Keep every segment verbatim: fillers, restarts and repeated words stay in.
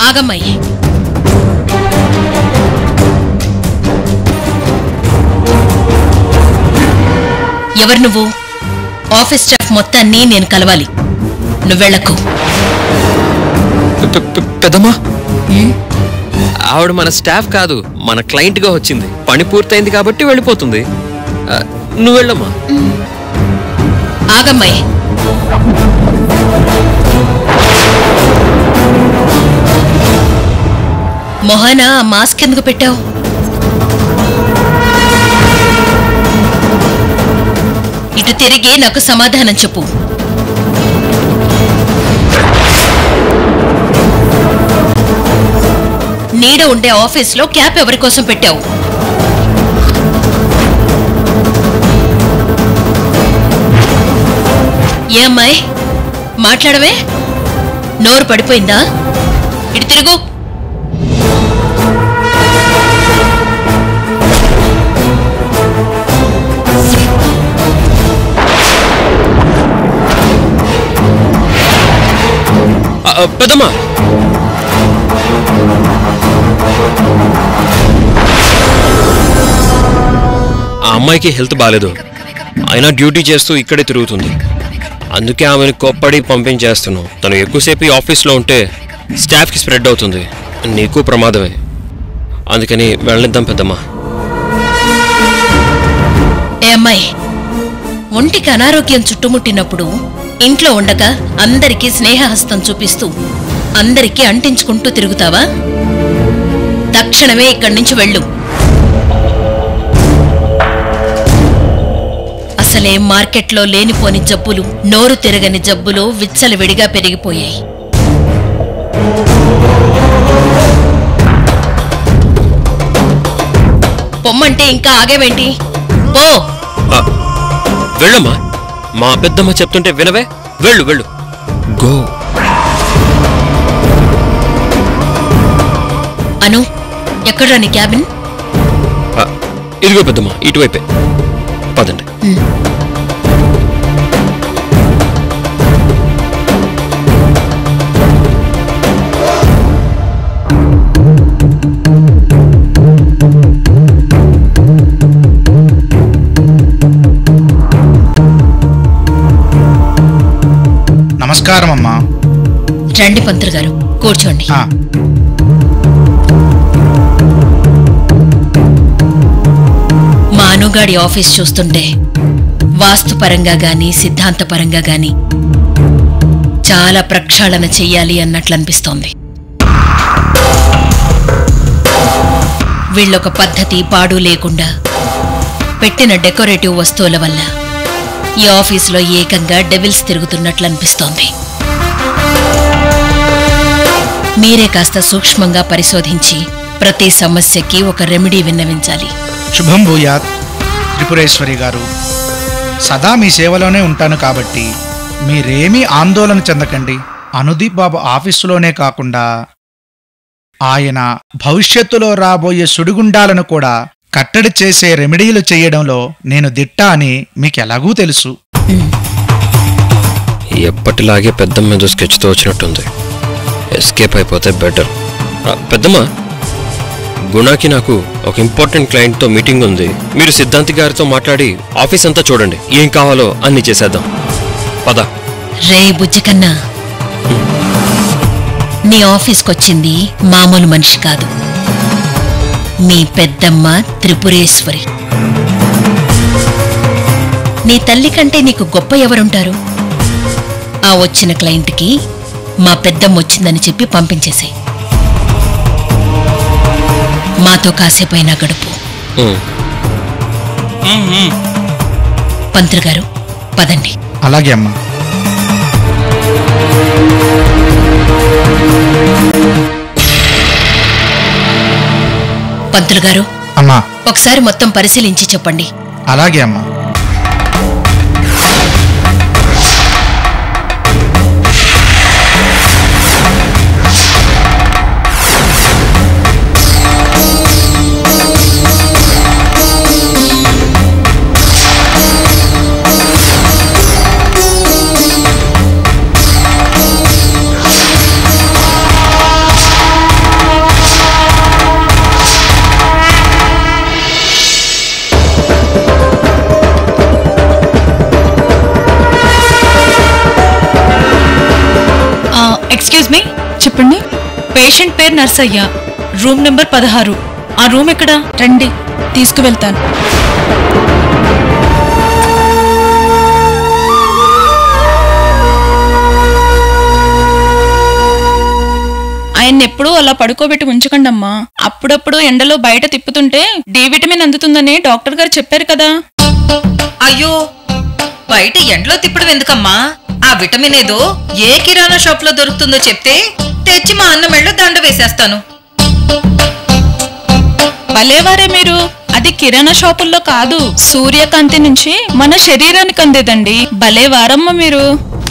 ఆగమ్మాయి. ఎవరు నువ్వు? Office staff మొత్తాన్ని నేను కలవాలి. నువ్వెళ్లకు. పెద్దమ్మా, ఆవిడ మన స్టాఫ్ కాదు, మన క్లయింట్ గా వచ్చింది. పని పూర్తయింది కాబట్టి వెళ్ళిపోతుంది. నువ్వు వెళ్ళమ్మా. ఆగమ్మాయి. మొహాన మాస్క్ ఎందుకు పెట్టావు? ఇటు తిరిగి నాకు సమాధానం చెప్పు. నీడ ఉండే ఆఫీస్లో క్యాప్ ఎవరి కోసం పెట్టావు? ఏ అమ్మాయి, మాట్లాడవే? నోరు పడిపోయిందా? ఇటు తిరుగు. పెద్దమ్మా, ఆ అమ్మాయికి హెల్త్ బాగాలేదు. అయినా డ్యూటీ చేస్తూ ఇక్కడే తిరుగుతుంది. అందుకే ఆమెను కోప్పడి పంపించేస్తున్నాం. తను ఎక్కువసేపు ఈ ఆఫీస్లో ఉంటే స్టాఫ్కి స్ప్రెడ్ అవుతుంది, నీకు ప్రమాదమే. అందుకని వెళ్ళనిద్దాం పెద్దమ్మా. ఏ అమ్మాయి, ఒంటికి అనారోగ్యం చుట్టుముట్టినప్పుడు ఇంట్లో ఉండక అందరికీ స్నేహహస్తం చూపిస్తూ అందరికీ అంటించుకుంటూ తిరుగుతావా? తక్షణమే ఇక్కడి నుంచి వెళ్ళు. అసలే మార్కెట్లో లేనిపోని జబ్బులు, నోరు తిరగని జబ్బులు విచ్చలవిడిగా పెరిగిపోయాయి. పొమ్మంటే ఇంకా ఆగేవేంటి? పో. వెళ్ళమ్మా, మా పెద్దమ్మ చెప్తుంటే వినవే. వెళ్ళు వెళ్ళు, గో. అను, ఎక్కడ్రా నీ క్యాబిన్? ఇదిగో పెద్దమ్మ, ఇటువైపే. పదండి. నమస్కారం అమ్మా. రండి పంతులు గారు, కూర్చోండి. మా అనుగాడి ఆఫీస్ చూస్తుంటే వాస్తుపరంగా గాని సిద్ధాంతపరంగా గాని చాలా ప్రక్షాళన చెయ్యాలి అన్నట్లు అనిపిస్తోంది. వీళ్ళొక పద్ధతి పాడు లేకుండా పెట్టిన డెకరేటివ్ వస్తువుల వల్ల ఈ ఆఫీసులో ఏకంగా డెవిల్స్ తిరుగుతున్నట్లు అనిపిస్తోంది. మీరే కాస్త సూక్ష్మంగా పరిశోధించి ప్రతి సమస్యకి ఒక రెమెడీ విన్నవించాలి. శుభం భూయాత్ త్రిపురేశ్వరి గారు. సదా మీ సేవలోనే ఉంటాను కాబట్టి మీరేమీ ఆందోళన చెందకండి. అనుదీప్ బాబు ఆఫీసులోనే కాకుండా ఆయన భవిష్యత్తులో రాబోయే సుడిగుండాలను కూడా కట్టడి చేసే రెమెడీలు చేయడంలో నేను దిట్ట అని మీకెలాగూ తెలుసు. ఎప్పటిలాగే పెద్దమ్మ ఏదో స్కెచ్తో వచ్చినట్టుంది. ఎస్కేప్ అయిపోతే బెటర్. పెద్దమ్మ, గుణాకి నాకు ఒక ఇంపార్టెంట్ క్లయింట్తో మీటింగ్ ఉంది. మీరు సిద్ధాంతి గారితో మాట్లాడి ఆఫీస్ అంతా చూడండి. ఏం కావాలో అన్ని చేసేద్దాం. పద. రే బుజ్జికన్నా, నీ ఆఫీస్కొచ్చింది మామూలు మనిషి కాదు, మీ పెద్దమ్మ త్రిపురేశ్వరి. నీ తల్లి కంటే నీకు గొప్ప ఎవరుంటారు? ఆ వచ్చిన క్లయింట్కి మా పెద్దమ్మ వచ్చిందని చెప్పి పంపించేసాయి. మాతో కాసేపైనా గడుపు. పంతులు గారు, పదండి. అలాగే అమ్మా. పంతులు గారు, అమ్మా ఒకసారి మొత్తం పరిశీలించి చెప్పండి. అలాగే అమ్మా. ఎక్స్క్యూజ్ మీ, చెప్పండి. పేషెంట్ పేరు నర్సయ్య, రూమ్ నెంబర్ పదహారు. ఆ రూమ్ ఎక్కడా? రండి, తీసుకువెళ్తాను. ఆయన ఎప్పుడూ అలా పడుకోబెట్టి ఉంచకండి అమ్మా. అప్పుడప్పుడు ఎండలో బయట తిప్పుతుంటే డి విటమిన్ అందుతుందని డాక్టర్ గారు చెప్పారు కదా. అయ్యో, బయట ఎండలో తిప్పడం ఎందుకమ్మా? ఆ విటమిన్ ఏదో ఏ కిరాణా షాప్ లో దొరుకుతుందో చెప్తే తెచ్చి మా అన్న మెళ్ళో దండ వేసేస్తాను. భలేవారే మీరు. అది కిరాణా షాపుల్లో కాదు, సూర్యకాంతి నుంచి మన శరీరానికి అందేదండి. భలేవారమ్మ మీరు.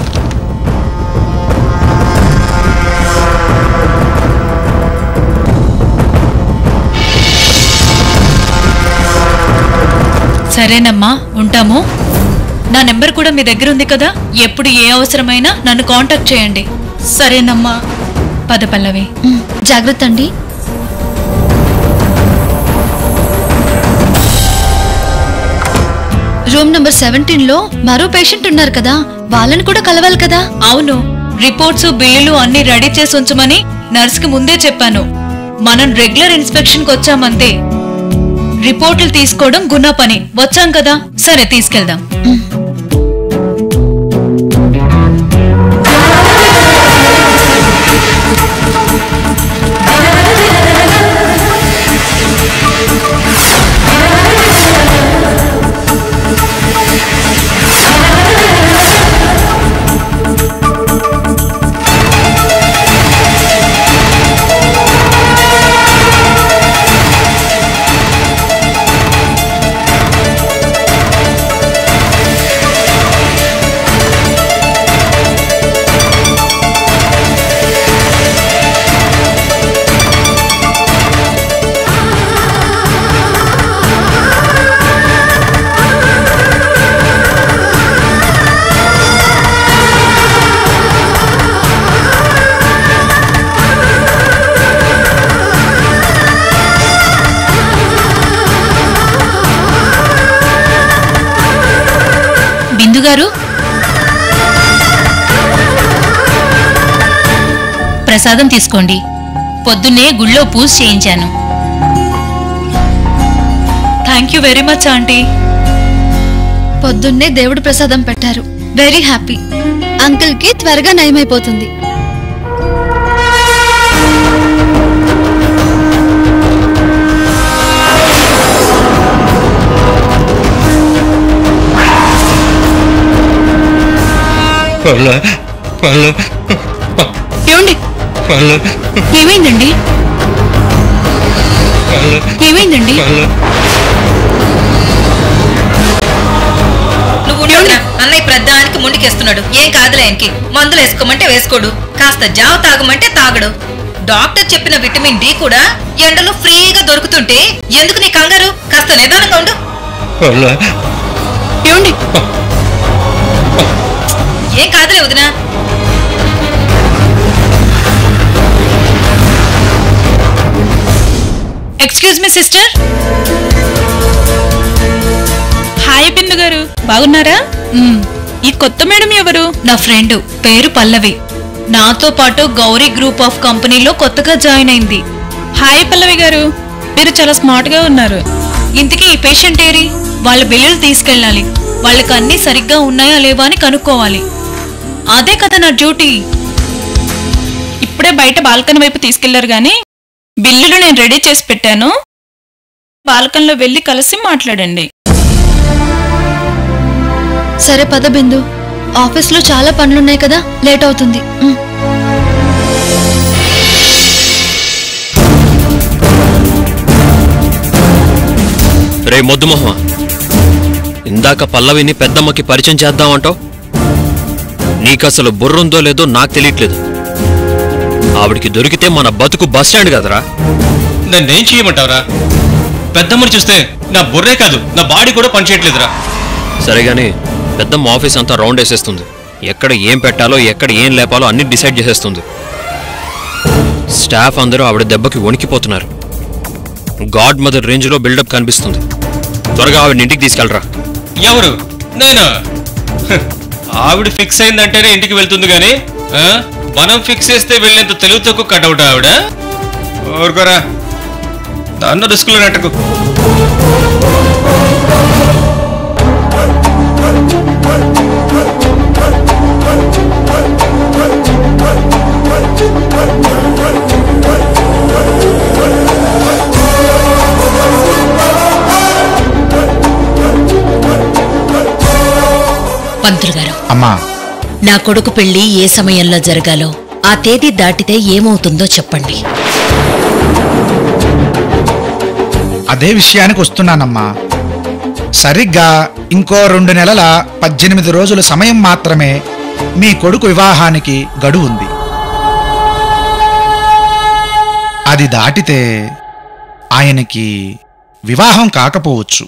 సరేనమ్మా, ఉంటాము. నా నెంబర్ కూడా మీ దగ్గర ఉంది కదా, ఎప్పుడు ఏ అవసరమైనా నన్ను కాంటాక్ట్ చేయండి. సరేనమ్మా. పద పల్లవి. జాగ్రత్త అండి. రూమ్ నెంబర్ సెవెంటీన్ లో మరో పేషెంట్ ఉన్నారు కదా, వాళ్ళని కూడా కలవాలి కదా. అవును, రిపోర్ట్స్ బిల్లులు అన్ని రెడీ చేసి ఉంచమని నర్స్ కి ముందే చెప్పాను. మనం రెగ్యులర్ ఇన్స్పెక్షన్ కి వచ్చామంతే. రిపోర్టులు తీసుకోవడం గుణ పని. వచ్చాం కదా, సరే తీసుకెళ్దాం. గారు, ప్రసాదం తీసుకోండి. పొద్దున్నే గుళ్ళో పూజ చేయించాను. Thank you very much aunty. పొద్దున్నే దేవుడు ప్రసాదం పెట్టారు. Very happy. అంకుల్ కి త్వరగా నయమైపోతుంది. ఏమండి, ఏమైందండి? ఏమైందండి? నువ్వు అన్నయ్య ప్రధానికి ముందుకేస్తున్నాడు. ఏం కాదులే, ఆయనకి మందులు వేసుకోమంటే వేసుకోడు, కాస్త జావ తాగమంటే తాగడు. డాక్టర్ చెప్పిన విటమిన్ డి కూడా ఎండలో ఫ్రీగా దొరుకుతుంటే ఎందుకు నీ కంగారు? కాస్త నిదానంగా ఉండు. ఏమండి, ఏం కాదులే వదినా. Excuse me sister. Hi Bindu గారు, బాగున్నారా? ఈ కొత్త మేడం ఎవరు? నా ఫ్రెండ్, పేరు పల్లవి. నాతో పాటు గౌరీ గ్రూప్ ఆఫ్ కంపెనీలో కొత్తగా జాయిన్ అయింది. హాయ్ పల్లవి గారు, మీరు చాలా స్మార్ట్ గా ఉన్నారు. ఇంతకీ ఈ పేషెంట్ ఏరి? వాళ్ళ బిల్లులు తీసుకెళ్ళాలి. వాళ్ళకి అన్ని సరిగ్గా ఉన్నాయా లేవా అని కనుక్కోవాలి. అదే కదా నా డ్యూటీ. ఇప్పుడే బయట బాల్కనీ వైపు తీసుకెళ్లారు గాని బిల్లులు నేను రెడీ చేసి పెట్టాను. బాల్కనీలో వెళ్లి కలిసి మాట్లాడండి. సరే పద బిందు, ఆఫీస్లో చాలా పనులున్నాయి కదా, లేట్ అవుతుంది. రే మొద్దుమొహ, ఇందాక పల్లవిని పెద్దమ్మకి పరిచయం చేద్దామంటావు. నీకసలు బుర్రుందో లేదో నాకు తెలియట్లేదు. ఆవిడికి దొరికితే మన బతుకు బస్టాండ్ కదరా. నన్నేం చేయమంటావురా? పెద్దమ్మని చూస్తే నా బుర్రే కాదు, నా బాడీ కూడా పనిచేయట్లేదురా. సరేగాని పెద్దమ్మ ఆఫీస్ అంతా రౌండ్ వేసేస్తుంది. ఎక్కడ ఏం పెట్టాలో ఎక్కడ ఏం లేపాలో అన్ని డిసైడ్ చేసేస్తుంది. స్టాఫ్ అందరూ ఆవిడ దెబ్బకి వణికిపోతున్నారు. గాడ్ మదర్ రేంజ్లో బిల్డప్ కనిపిస్తుంది. త్వరగా ఆవిడ ఇంటికి తీసుకెళ్ళరా. ఎవరు? నేనా? ఆవిడ ఫిక్స్ అయిందంటేనే ఇంటికి వెళ్తుంది గానీ మనం ఫిక్స్ చేస్తే వెళ్ళేంత తెలుగు తక్కువ కట్అవుట్ ఆవిడ. ఊరుకోరా, దాన్న రిస్కులో నెట్టకు. పంతులు గారు, అమ్మా, నా కొడుకు పెళ్లి ఏ సమయంలో జరగాలో ఆ తేదీ దాటితే ఏమవుతుందో చెప్పండి. అదే విషయానికి వస్తున్నానమ్మా. సరిగ్గా ఇంకో రెండు నెలల పద్దెనిమిది రోజుల సమయం మాత్రమే మీ కొడుకు వివాహానికి గడువు ఉంది. అది దాటితే ఆయనకి వివాహం కాకపోవచ్చు.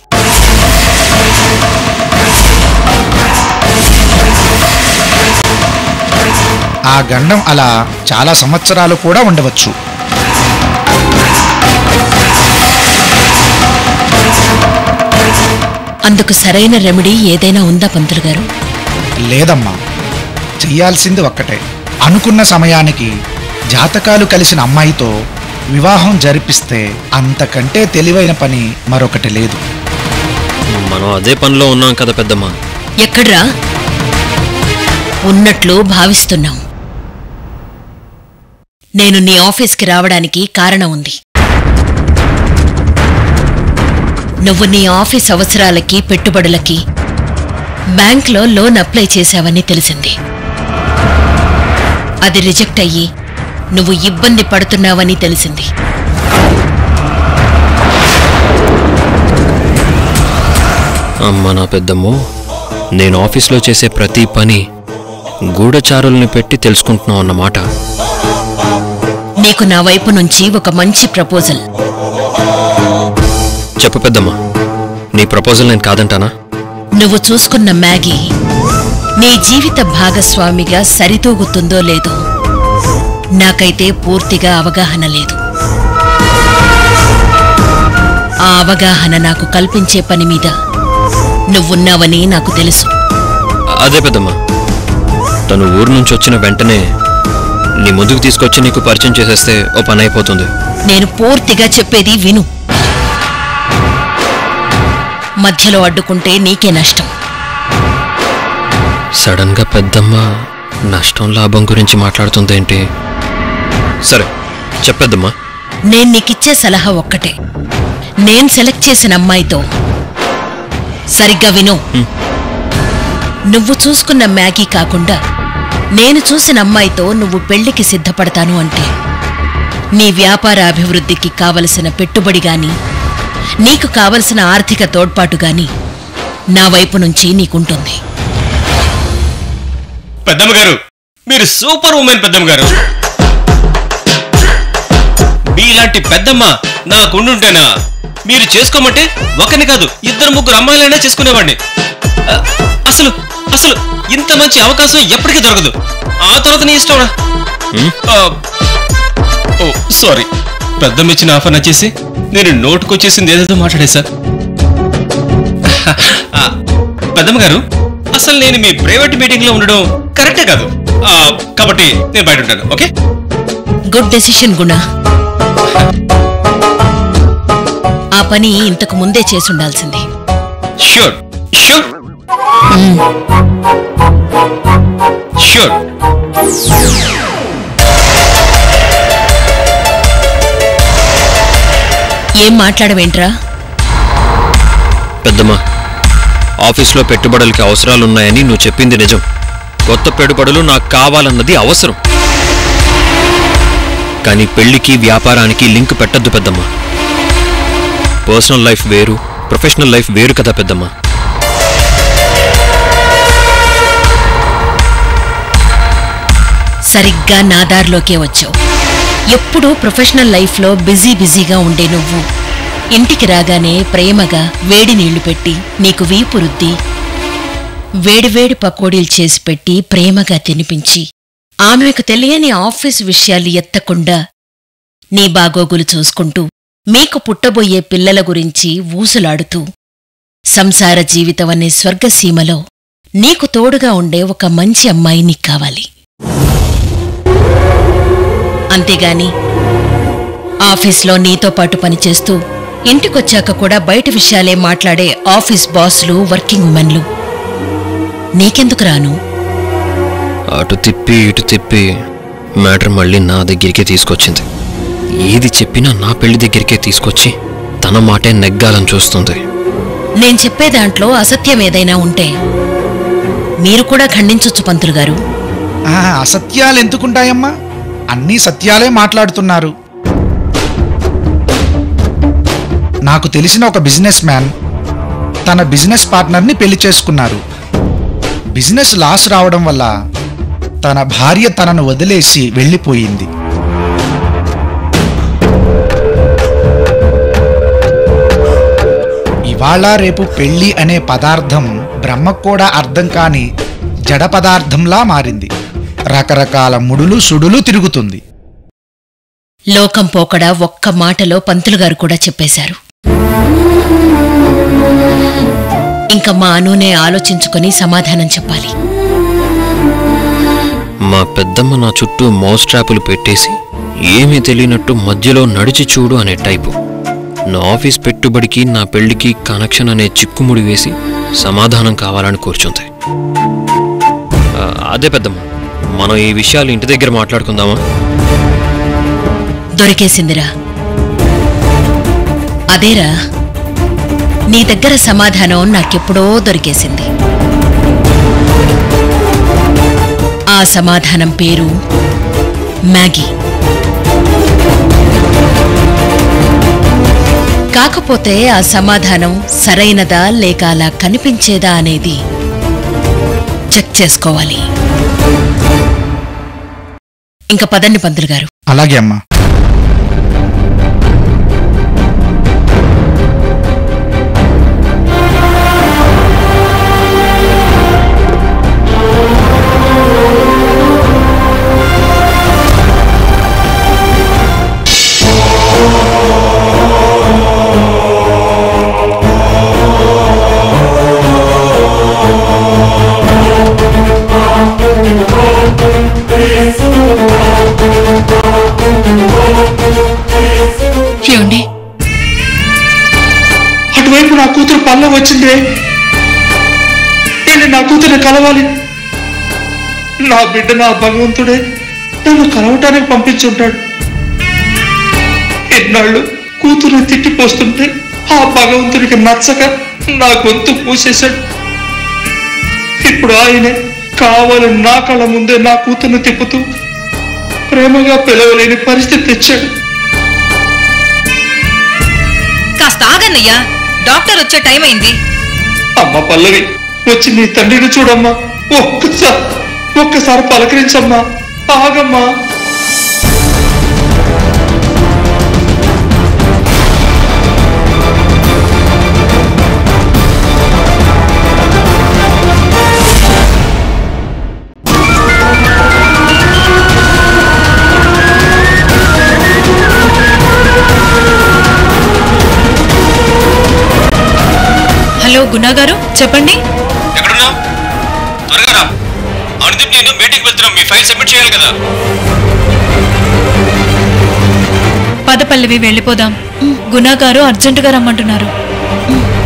ఆ గండం అలా చాలా సంవత్సరాలు కూడా ఉండవచ్చు. అందుకు సరైన రెమెడీ ఏదైనా ఉందా పంతులు గారు? లేదమ్మా, చెయ్యాల్సింది ఒక్కటే. అనుకున్న సమయానికి జాతకాలు కలిసిన అమ్మాయితో వివాహం జరిపిస్తే అంతకంటే తెలివైన పని మరొకటి లేదు. మనం అదే పనిలో ఉన్నాం కదా పెద్దమ్మ. ఎక్కడ్రా? ఉన్నట్లు భావిస్తున్నాం. నేను నీ ఆఫీస్కి రావడానికి కారణం ఉంది. నువ్వు నీ ఆఫీస్ అవసరాలకి పెట్టుబడులకి బ్యాంక్లో లోన్ అప్లై చేశావని తెలిసింది. అది రిజెక్ట్ అయ్యి నువ్వు ఇబ్బంది పడుతున్నావని తెలిసింది. అమ్మ నా పెద్దమ్మో, నేను ఆఫీస్లో చేసే ప్రతి పని గూఢచారుల్ని పెట్టి తెలుసుకుంటున్నావు అన్నమాట. నీకు నా వైపు నుంచి ఒక మంచి ప్రపోజల్. చెప్పు పెద్దమ్మా, నీ ప్రపోజల్ నేను కాదంటానా? నువ్వు చూసుకున్న మ్యాగీ నీ జీవిత భాగస్వామిగా సరితూగుతుందో లేదో నాకైతే పూర్తిగా అవగాహన లేదు. ఆ అవగాహన నాకు కల్పించే పని మీద నువ్వున్నావని నాకు తెలుసు. అదే పెద్దమ్మా, తను ఊరు నుంచి వచ్చిన వెంటనే నీ ముందుకు తీసుకొచ్చి నీకు పరిచయం చేసేస్తే ఓ పని అయిపోతుంది. నేను పూర్తిగా చెప్పేది విను. మధ్యలో అడ్డుకుంటే నీకే నష్టం. సడన్ గా పెద్దమ్మ నష్టం లాభం గురించి మాట్లాడుతుందేంటి? సరే చెప్పేద్దమ్మా. నేను నీకిచ్చే సలహా ఒక్కటే. నేను సెలెక్ట్ చేసిన అమ్మాయితో సరిగ్గా విను. నువ్వు చూసుకున్న మ్యాగీ కాకుండా నేను చూసిన అమ్మాయితో నువ్వు పెళ్లికి సిద్ధపడతాను అంటే నీ వ్యాపార అభివృద్ధికి కావలసిన పెట్టుబడి గాని నీకు కావలసిన ఆర్థిక తోడ్పాటు గాని నా వైపు నుంచి నీకుంటుంది. పెద్దమ్మ గారు, మీరు సూపర్ ఉమెన్ పెద్దమ్మ గారు. మీలాంటి పెద్దమ్మ నాకుండుంటేనా మీరు చేసుకోమంటే ఒకరిని కాదు ఇద్దరు ముగ్గురు అమ్మాయిలైనా చేసుకునేవాడిని. అసలు అసలు ఇంత మంచి అవకాశం ఎప్పటికీ దొరకదు. ఆ తర్వాత నీ ఇష్టం. ఓ సారీ, పెద్దమ్మ ఇచ్చిన ఆఫర్ నచ్చేసి నేను నోటుకొచ్చేసింది ఏదేదో మాట్లాడేశా. పెద్దమ్మ గారు, అసలు నేను మీ ప్రైవేట్ మీటింగ్ లో ఉండడం కరెక్టే కాదు. కాబట్టి నేను బయట ఉంటాను. ఓకే, గుడ్ డెసిషన్ గుణ. ఆ పని ఇంతకు ముందే చేసుండాల్సింది. Sure sure sure. ఏం మాట్లాడవేంట్రా? పెద్దమ్మా, ఆఫీస్లో పెట్టుబడులకి అవసరాలున్నాయని నువ్వు చెప్పింది నిజం. కొత్త పెట్టుబడులు నాకు కావాలన్నది అవసరం. కానీ పెళ్లికి వ్యాపారానికి లింక్ పెట్టద్దు పెద్దమ్మా. పర్సనల్ లైఫ్ వేరు, ప్రొఫెషనల్ లైఫ్ వేరు కదా పెద్దమ్మా. సరిగ్గా నా దారిలోకే వచ్చావు. ఎప్పుడూ ప్రొఫెషనల్ లైఫ్లో బిజీ బిజీగా ఉండే నువ్వు ఇంటికి రాగానే ప్రేమగా వేడి నీళ్లు పెట్టి నీకు వీపు రుద్ది వేడివేడి పకోడీలు చేసి పెట్టి ప్రేమగా తినిపించి ఆమెకు తెలియని ఆఫీస్ విషయాలు ఎత్తకుండా నీ బాగోగులు చూసుకుంటూ మీకు పుట్టబోయే పిల్లల గురించి ఊసులాడుతూ సంసార జీవితం అనే స్వర్గసీమలో నీకు తోడుగా ఉండే ఒక మంచి అమ్మాయి నీకు కావాలి. అంతేగాని ఆఫీస్లో నీతో పాటు పనిచేస్తూ ఇంటికొచ్చాక కూడా బయట విషయాలే మాట్లాడే ఆఫీస్ బాసులు, వర్కింగ్ ఉమెన్లు నీకెందుకు రాను? అటు తిప్పి ఇటు తిప్పి మ్యాటర్ మళ్ళీ నా దగ్గరికే తీసుకొచ్చింది. ఏది చెప్పినా నా పెళ్లి దగ్గరికే తీసుకొచ్చి తన మాటే నెగ్గాలని చూస్తుంది. నేను చెప్పే దాంట్లో అసత్యం ఏదైనా ఉంటే మీరు కూడా ఖండించొచ్చు పంతులు గారు. ఆ, అసత్యాలు ఎందుకుంటాయమ్మా? అన్నీ సత్యాలే మాట్లాడుతున్నారు. నాకు తెలిసిన ఒక బిజినెస్ మ్యాన్ తన బిజినెస్ పార్ట్నర్ని పెళ్లి చేసుకున్నారు. బిజినెస్ లాస్ రావడం వల్ల తన భార్య తనను వదిలేసి వెళ్ళిపోయింది. ఇవాళ రేపు పెళ్లి అనే పదార్థం బ్రహ్మకు కూడా అర్థం కాని జడ పదార్థంలా మారింది. రకరకాల ముడులు సుడులు తిరుగుతుంది. లోకం పోకడ ఒక్క మాటలో పంతులు గారు కూడా చెప్పేశారు. ఇంకా మా అనునే ఆలోచించుకొని సమాధానం చెప్పాలి. మా పెద్దమ్మ నా చుట్టూ మౌస్ ట్రాపులు పెట్టేసి ఏమీ తెలియనట్టు మధ్యలో నడిచి చూడు అనే టైపు. నా ఆఫీస్ పెట్టుబడికి నా పెళ్లికి కనెక్షన్ అనే చిక్కుముడి వేసి సమాధానం కావాలని కూర్చుంది. ఆ, అదే పెద్దమ్మ, మనం ఈ విషయాలు ఇంటి దగ్గర మాట్లాడుకుందామా? దొరికేసిందిరా. అదేరా, నీ దగ్గర సమాధానం నాకెప్పుడో దొరికేసింది. ఆ సమాధానం పేరు మ్యాగీ. కాకపోతే ఆ సమాధానం సరైనదా లేక అలా కనిపించేదా అనేది చెక్ చేసుకోవాలి. ఇంకా పదండి పంతులు గారు. అలాగే అమ్మా. అటువైపు నా కూతురు పల్ల వచ్చిందే. నేను నా కూతురు కలవాలి. నా బిడ్డ నా భగవంతుడే నన్ను కలవటానికి పంపించుంటాడు. ఎన్నాళ్ళు కూతురు తిట్టిపోస్తుంటే ఆ భగవంతుడికి నచ్చక నా గొంతు పూసేశాడు. ఇప్పుడు ఆయనే కావాలి నా కళ్ళ ముందే నా కూతుర్ని తిప్పుతూ ప్రేమగా పిలవలేని పరిస్థితి తెచ్చాడు. కాస్త ఆగన్నయ్యా, డాక్టర్ వచ్చే టైం అయింది. అమ్మ పల్లవి, వచ్చి నీ తండ్రిని చూడమ్మా. ఒక్కసారి ఒక్కసారి పలకరించమ్మా. ఆగమ్మా. హలో గునా గారు, చెప్పండి. ఎక్కడున్నావు? త్వరగా రా. అనుదీప్ నేను మీటింగ్ వెళ్తున్నాం. మీ ఫైల్ సబ్మిట్ చేయాలి కదా. పద పల్లవి, వెళ్ళిపోదాం. గునా గారు అర్జెంటుగా రమ్మంటున్నారు.